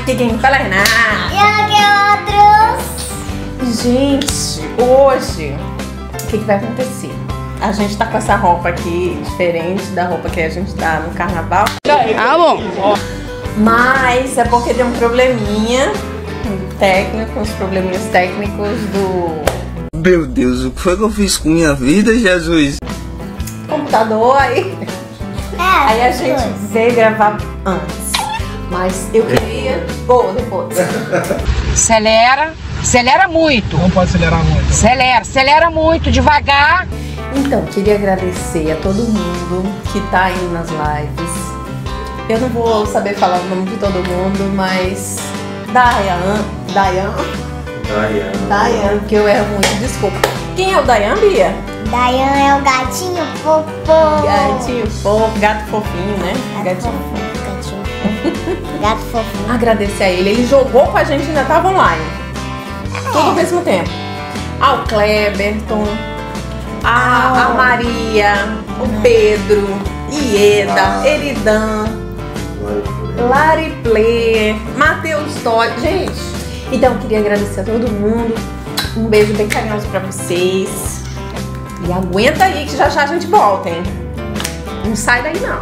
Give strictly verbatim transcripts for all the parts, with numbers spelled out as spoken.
Aqui quem fala é Renata. E aqui outros. Gente, hoje, o que, que vai acontecer? A gente tá com essa roupa aqui, diferente da roupa que a gente tá no carnaval. Ah, bom. Mas é porque deu um probleminha técnico, uns probleminhas técnicos do... Meu Deus, o que foi que eu fiz com minha vida, Jesus? computador, aí... É, aí a gente veio gravar antes. Mas eu queria... Boa, depois. Acelera, acelera muito. Não pode acelerar muito. Acelera, acelera muito, devagar. Então, queria agradecer a todo mundo que tá indo nas lives. Eu não vou saber falar o nome de todo mundo, mas... Dayan... Dayan... Dayan. Dayan, que eu erro muito, desculpa. Quem é o Dayan, Bia? Dayan é o gatinho fofo. Gatinho fofo, gato fofinho, né? Gato Gatinho fofo, gatinho fofo. Gato fofinho. Agradecer a ele, ele jogou com a gente e ainda tava online. Tudo ao mesmo tempo. Ao Kleberton, a, a Maria, o Pedro, Ieda, Eridan, Lari Player, Matheus Todd. Gente, então eu queria agradecer a todo mundo. Um beijo bem carinhoso pra vocês. E aguenta aí que já já a gente volta, hein? Não sai daí não.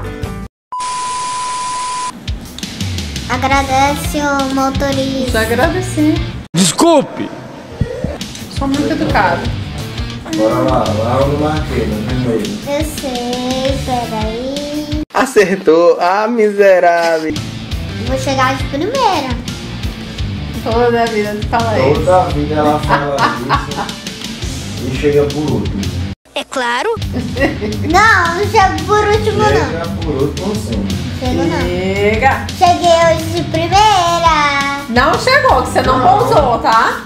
Agradece o motorista. Só agradecer. Desculpe! Sou muito educado. Bora lá, lá eu não marquei, não tem medo. Eu sei, peraí. Acertou, ah, miserável. Vou chegar de primeira. Toda a vida tu fala isso. Toda a vida ela fala isso e chega por último. É claro. Não, não chego por último não. Chega por último sim. Chego não. Chega. Cheguei hoje de primeira. Não chegou, que você não, Não. pousou, tá?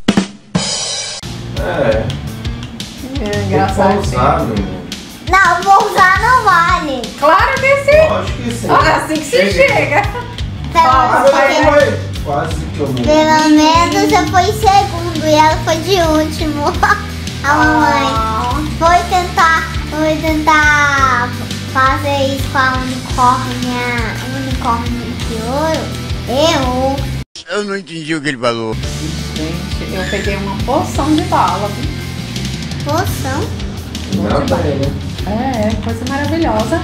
É, É engraçado. pousar, menino. Não, pousar não vale. Claro que sim. Lógico que sim. Ah, assim que se Cheguei. chega. Pelo, Ah, Vai, eu vai. fui. Quase que eu não. pelo menos eu fui em segundo e ela foi de último. A mamãe Ah, foi tentar, foi tentar fazer isso com a unicórnia, unicórnio de ouro. Eu. Eu não entendi o que ele falou. gente, eu peguei uma porção de bala, viu? Poção. Não, tá aí, né? É, coisa maravilhosa.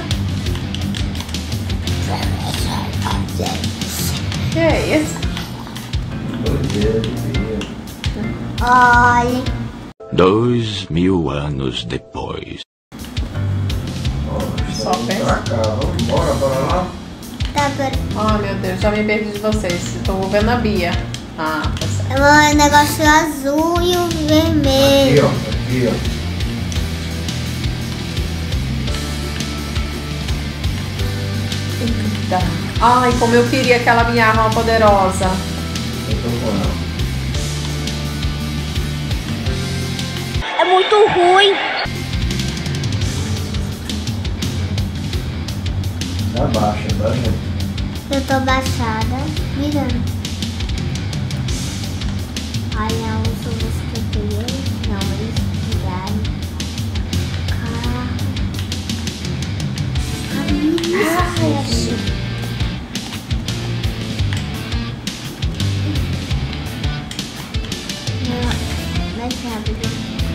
Que é isso? Doideira de vida. Olha. Dois mil anos depois. Ó, Só estamos pensa. pra cá. Vamos embora, bora lá? Tá per... Oh, meu Deus, já me perdi de vocês. Tô vendo a Bia. Ah, tá certo. O negócio azul e o Aqui, vermelho. ó. Aqui, ó. Tá. Ai, como eu queria aquela minha arma poderosa. Eu tô com ela. É muito ruim. Tá baixa, tá, gente? Eu tô baixada, mirando. Olha, uso os que eu peguei. Não, eles pegaram. Carro. Ai, achei. Não, mais rápido.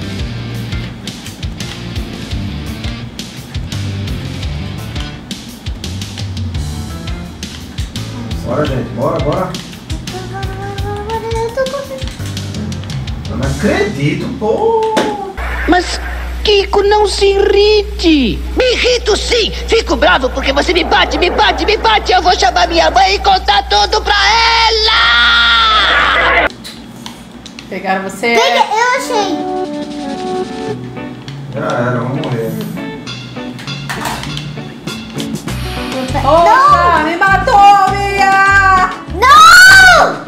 Bora, gente. Bora, bora. Eu tô com... Eu não acredito, pô. Mas, Kiko, não se irrite! Me irrito sim! Fico bravo porque você me bate, me bate, me bate! Eu vou chamar minha mãe e contar tudo pra ela! Pegaram você? Peguei, eu achei. Já era, vamos morrer. Opa, me matou, Bia! Não!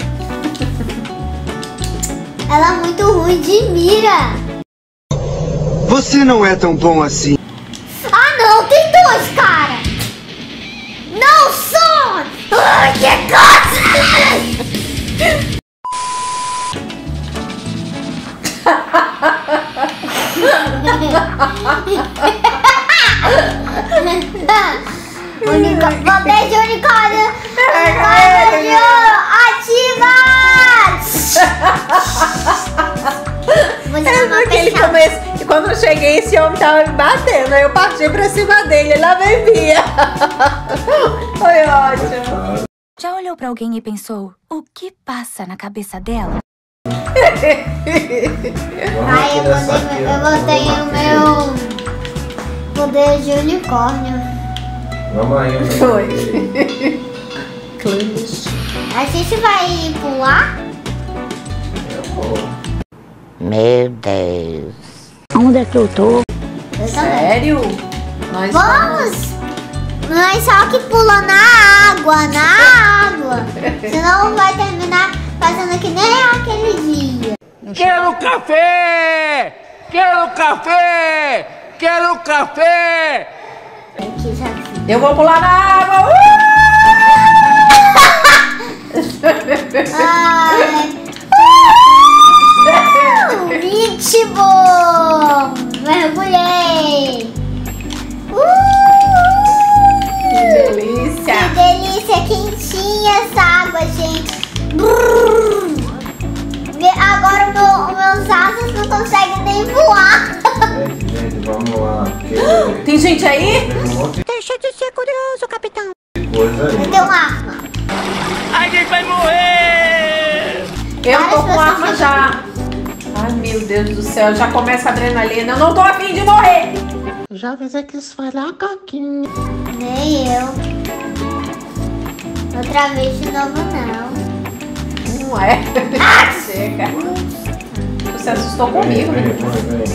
Ela é muito ruim de mira. Você não é tão bom assim. Ah, não, tem dois, cara. Não só. Ai, que coisa! Unicórnio, vou beijar o unicórnio. Unicórnio de ouro. Ai, eu cheguei, esse homem tava me batendo. Aí eu parti pra cima dele, ele lá bebia. Foi ótimo. Já olhou pra alguém e pensou, o que passa na cabeça dela? Ai, eu botei, eu botei o meu poder de unicórnio. Vamos aí, vamos Foi. A gente vai pular? Meu Deus. Onde é que eu tô? Eu também. Sério? Nós Vamos! Mas só que pula na água, na água. Senão vai terminar fazendo que nem aquele dia. Quero café! Quero café! Quero café! Aqui já fiz. Eu vou pular na água! Uh! Ai. vinte bom! Mergulhei! Uh! Que delícia! Que delícia! Quentinha essa água, gente! Brrr. Agora o meu, os meus asas não conseguem nem voar! Gente, gente, vamos lá. Porque Tem gente aí? tem um monte Deixa de ser curioso, capitão. de coisa Eu aí. tenho uma arma. A gente vai morrer! Eu tô Várias com arma pessoas já. Ai, meu Deus do céu, já começa a adrenalina. Eu não tô afim de morrer. Já fiz aqui esfalar a caquinha. Nem eu. Outra vez de novo não. Não é? Chega. Você assustou Vem, comigo, vem, né? vem, vem.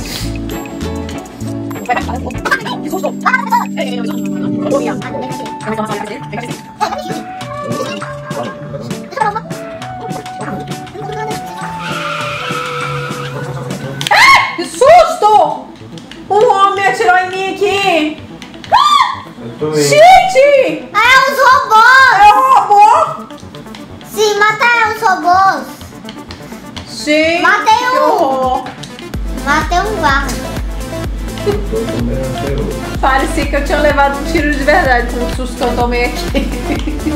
Que susto! Um homem atirou em mim aqui. Eu tô indo. Gente! Ah, é os robôs! É um robô! Sim, mataram os robôs. Gente, Matei que um. horror. Matei um guarda. Eu tô comendo até hoje. Parecia que eu tinha levado um tiro de verdade com o susto que eu tomei aqui.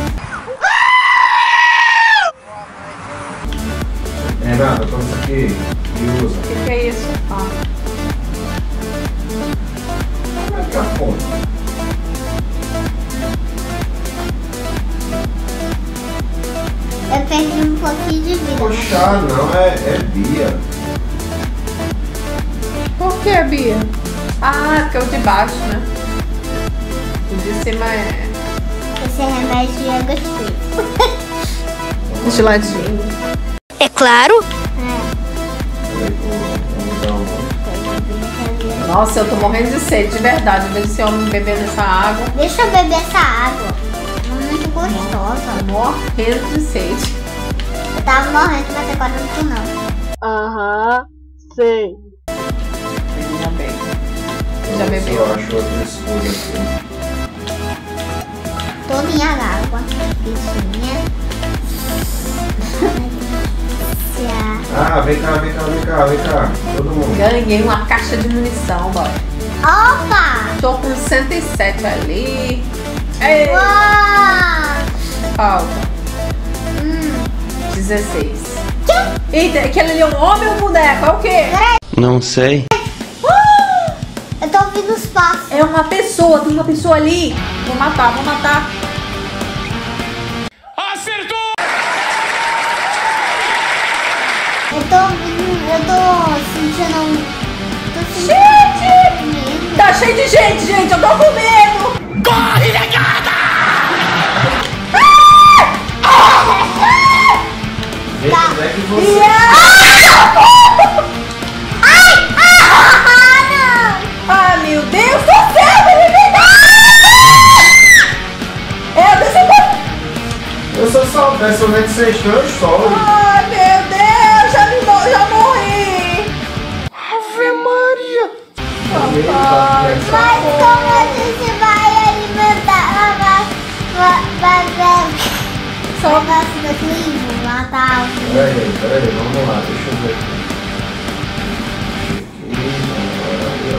Renata, toma isso aqui e usa. O que, que é isso? Ah. Como é que é a fonte? Eu perdi um pouquinho de vida. Poxa, não, é, é Bia. Por que, Bia? Ah, porque é o de baixo, né? O de cima é Esse remédio é gostoso. geladinho. É claro. Peraí, vamos dar um... Nossa, eu tô morrendo de sede, de verdade. Vejo esse homem bebendo essa água. Deixa eu beber essa água. Muito gostosa. Tô morrendo de sede. Eu tava morrendo, mas agora não tô não. Aham, sei. Ainda bem. Já Eu bebeu? acho outra escolha aqui. Tô minha água. Bichinha. Ah, vem cá, vem cá, vem cá, vem cá. Todo mundo. Ganhei uma caixa de munição, boy. Opa! Tô com cento e sete ali. Ei, Uau! falta Hum. dezesseis. Eita, aquele ali é um homem ou um boneco? É o quê? Não sei. Eu tô ouvindo os passos. É uma pessoa, tem uma pessoa ali. Vou matar, vou matar. Acertou! Eu tô ouvindo, eu tô sentindo um... Tô sentindo Gente! medo. Tá cheio de gente, gente. Eu tô com medo. Corre, negada! Gente, Tá. onde é que você... Ai! Ah, Ah, meu Deus do céu, menina! Eu desci. Eu sou soubesse onde é que você está, eu estou. Ai, meu Deus, já, me mo- já morri. Ave Maria! Papai, não! Mas como a gente vai alimentar? Vai, vai, vai, vai. só Negócio do clima, matar o Peraí, peraí, vamos lá, deixa eu ver aqui. Aqui,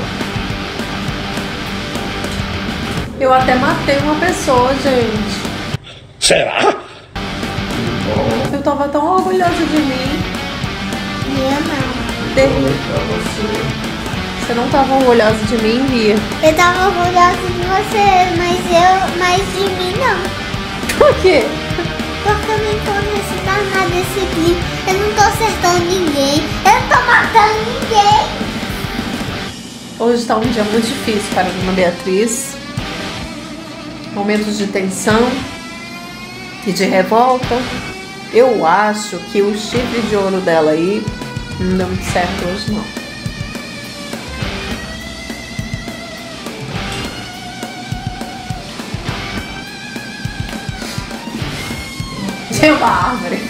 aí, eu até matei uma pessoa, gente. Será? ó. Eu tava tão orgulhosa de mim. Eu não. Ter- Oi pra você. Você não tava orgulhosa de mim, Bia? Eu tava orgulhosa de você, mas eu, mas de mim não. Por quê? Porque eu não tô nesse danado desse clipe. Eu não tô acertando ninguém. Eu não tô matando ninguém. Hoje tá um dia muito difícil para a Dona Beatriz. Momentos de tensão e de revolta. Eu acho que o chifre de ouro dela aí não deu muito certo hoje, não. Tem uma árvore.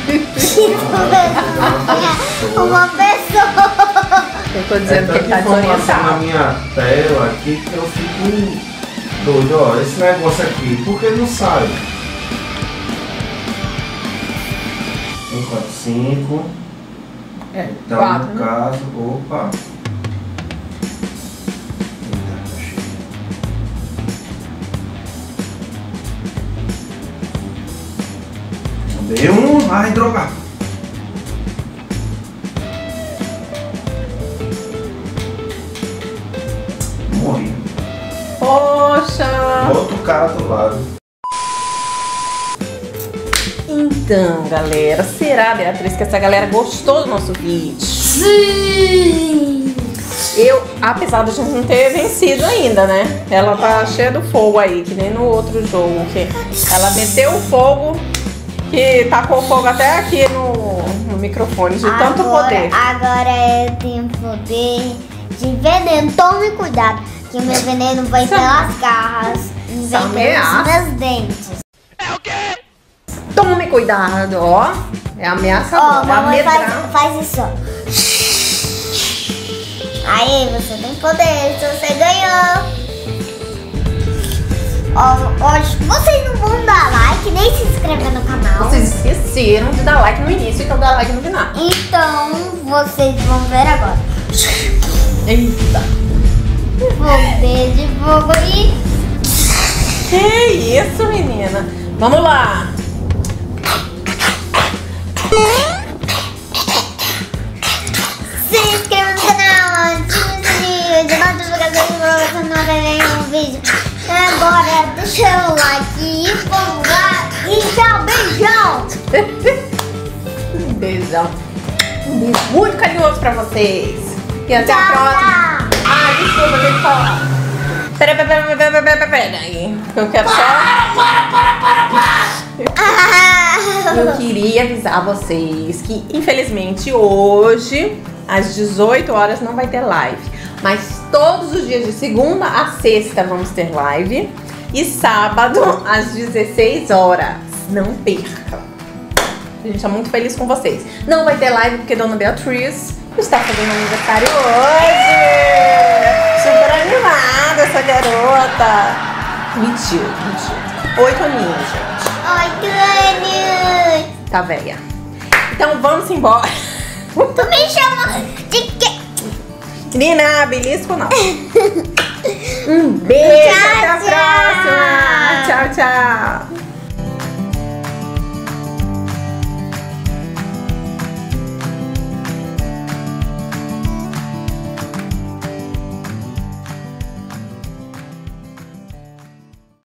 Uma pessoa. Eu tô dizendo é que ele tá tanta informação na desorientado. minha tela aqui que eu fico doido. Ó, esse negócio aqui, por que não sai? um, quatro, cinco. É, Então, quatro, no né? caso, opa. Eita, tá cheio. Dei um, ai, droga. Morri. Poxa! Bota o cara do lado. Então, galera, será, Beatriz, que essa galera gostou do nosso vídeo? Sim. Eu, apesar de a gente não ter vencido ainda, né? Ela tá cheia do fogo aí, que nem no outro jogo, que ela meteu o fogo, que tacou fogo até aqui no, no microfone, de tanto Agora- poder. Agora eu tenho poder de veneno. Tome cuidado, que o meu veneno vai Isso pelas garras e vem pelos ameaça. meus dentes. Tome cuidado, ó. É Ó, ameaçador, é mamãe faz, amedrar. faz isso, ó. Aí, você tem poder, você ganhou. Ó, ó, vocês não vão dar like nem se inscrever no canal. Vocês esqueceram de dar like no início e então dar like no final. Então, vocês vão ver agora. Eita. Poder de fogo e... Que isso, menina? Vamos lá. Se inscreva no canal, ative o sininho de notificação para você não perder um vídeo. Agora deixa o like e vamos lá. E tchau, beijão. Um beijão. Um beijo muito carinhoso pra vocês. E até a Tchau, próxima. tchau. Ah, desculpa, eu tenho que falar. Peraí, peraí, peraí, peraí, peraí, peraí. Eu quero só... Eu queria avisar vocês que, infelizmente, hoje, às dezoito horas, não vai ter live. Mas todos os dias, de segunda a sexta, vamos ter live. E sábado, às dezesseis horas. Não percam. A gente tá muito feliz com vocês. Não vai ter live porque Dona Beatriz está fazendo aniversário hoje. Super animada essa garota. Mentira, mentira. Oito aninhos, gente. Oi, Clênio. Tá velha. Então vamos embora. Tu me chama de quê? Menina, belisco não. Um beijo, Tchau, até a tchau. próxima. Tchau, tchau.